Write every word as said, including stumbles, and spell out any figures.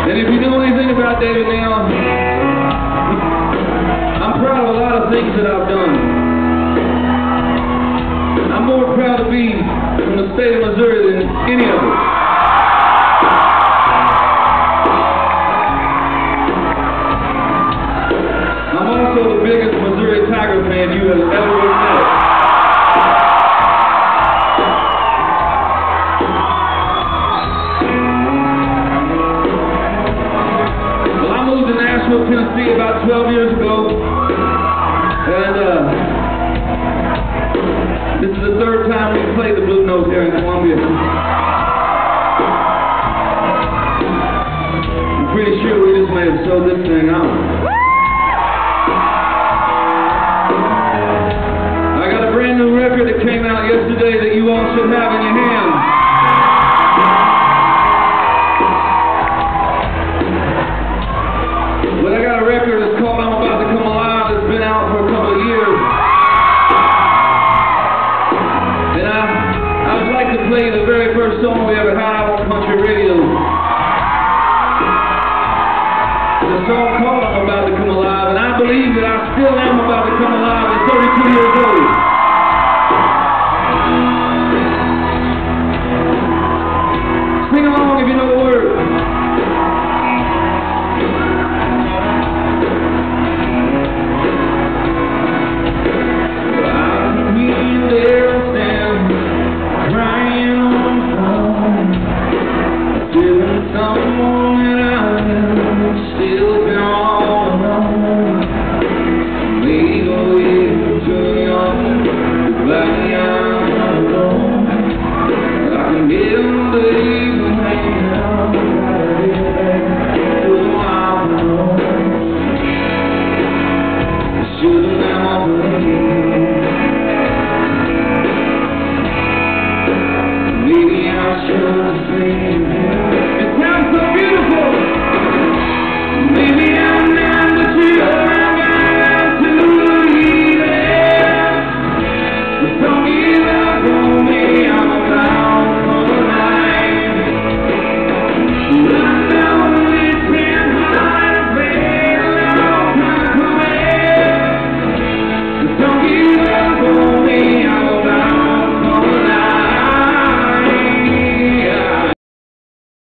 And if you know anything about David now, I'm proud of a lot of things that I've done. I'm more proud to be from the state of Missouri than any of it. I'm also the biggest Missouri Tiger fan you have ever met. Tennessee about twelve years ago, and uh, this is the third time we played the Blue Note here in Columbia. I'm pretty sure we just may have sold this thing out. I got a brand new record that came out yesterday that you all should have in your hands. It's called I'm About to Come Alive. It's been out for a couple of years. And I, I would like to play the very first song we ever had on country radio. It's a song called I'm About to Come Alive, and I believe that I still am about to come alive at thirty-two years old. Sing along if you know the words. Some